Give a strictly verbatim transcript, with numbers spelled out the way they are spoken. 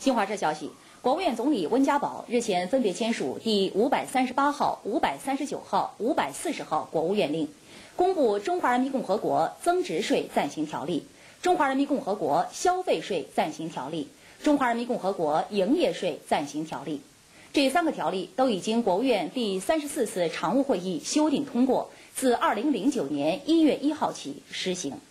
新华社消息，国务院总理温家宝日前分别签署第五百三十八号、五百三十九号、五百四十号国务院令，公布《中华人民共和国增值税暂行条例》、《中华人民共和国消费税暂行条例》、《中华人民共和国营业税暂行条例》。这三个条例都已经国务院第三十四次常务会议修订通过，自二零零九年一月一号起施行。